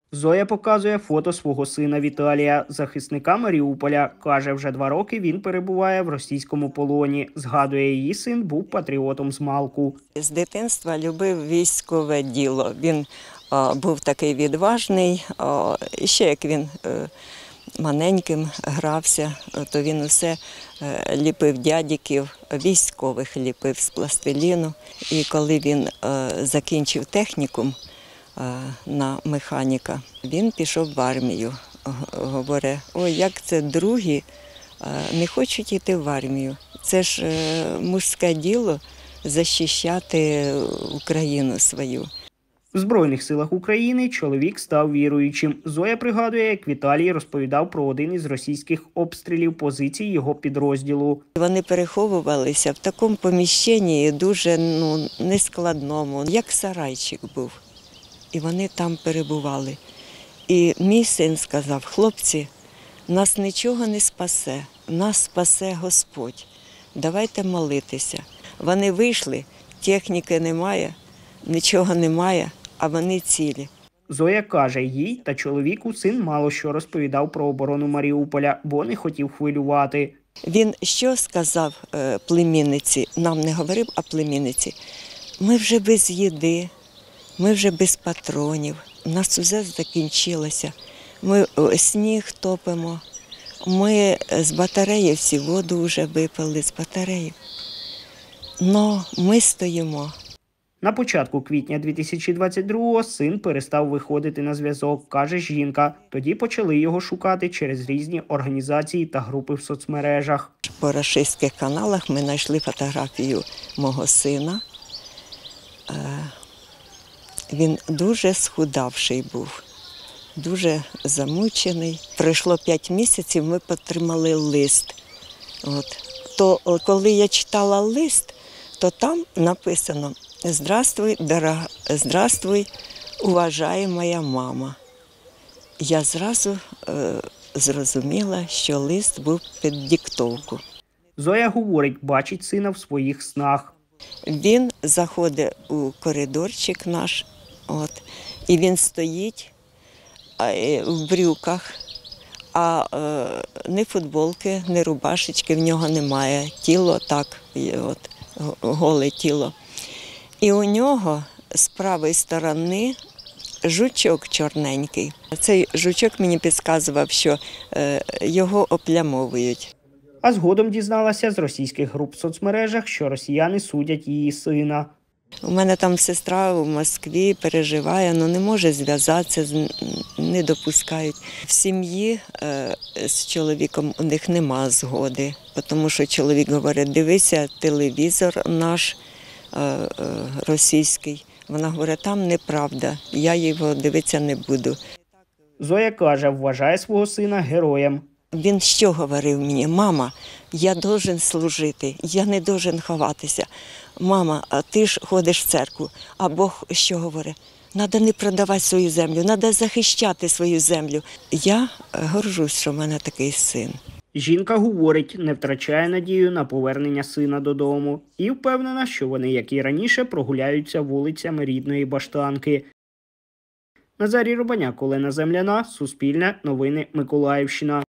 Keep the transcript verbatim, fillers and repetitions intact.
Зоя показує фото свого сина Віталія, захисника Маріуполя. Каже, вже два роки він перебуває в російському полоні. Згадує, її син був патріотом змалку. З дитинства любив військове діло. Він а, був такий відважний. А, і ще як він е, маленьким грався, то він усе е, ліпив дядьків, військових ліпив з пластиліну. І коли він е, закінчив технікум е, на механіка, він пішов в армію. Говорить, ой, як це другі е, не хочуть йти в армію. Це ж е, мужське діло захищати Україну свою. В Збройних силах України чоловік став віруючим. Зоя пригадує, як Віталій розповідав про один із російських обстрілів позицій його підрозділу. Вони переховувалися в такому поміщенні дуже ну, нескладному, як сарайчик був. І вони там перебували. І мій син сказав, хлопці, нас нічого не спасе, нас спасе Господь. Давайте молитися. Вони вийшли, техніки немає, нічого немає, а вони цілі. Зоя каже, їй та чоловіку син мало що розповідав про оборону Маріуполя, бо не хотів хвилювати. Він що сказав е, племінниці, нам не говорив, а племінниці, ми вже без їди, ми вже без патронів, у нас все закінчилося, ми сніг топимо, ми з батареї всі воду вже випили з батареї. Но ми стоїмо. На початку квітня дві тисячі двадцять другого син перестав виходити на зв'язок, каже жінка. Тоді почали його шукати через різні організації та групи в соцмережах. По рашистських каналах ми знайшли фотографію мого сина. Він дуже схудавший був, дуже замучений. Пройшло п'ять місяців, ми отримали лист. От. То коли я читала лист, то там написано «Здравствуй, дорога, здравствуй, уважаєма мама». Я зразу е, зрозуміла, що лист був під диктовку. Зоя говорить, бачить сина в своїх снах. Він заходить у коридорчик наш, от, і він стоїть е, в брюках, а е, ні футболки, ні рубашечки в нього немає. Тіло так, от, голе тіло. І у нього з правої сторони жучок чорненький. Цей жучок мені підказував, що е, його оплямовують. А згодом дізналася з російських груп в соцмережах, що росіяни судять її сина. У мене там сестра в Москві переживає, але не може зв'язатися, не допускають. В сім'ї е, з чоловіком у них нема згоди, тому що чоловік говорить, дивися телевізор наш е, е, російський. Вона говорить, там неправда, я його дивитися не буду. Зоя каже, вважає свого сина героєм. Він що говорив мені? Мама, я должен служити, я не должен ховатися. Мама, а ти ж ходиш в церкву. А Бог що говорить? Треба не продавати свою землю, треба захищати свою землю. Я горжусь, що в мене такий син. Жінка говорить, не втрачає надію на повернення сина додому. І впевнена, що вони, як і раніше, прогуляються вулицями рідної Баштанки. Назарій Рубаняк, Олена Земляна, Суспільне, Новини Миколаївщина.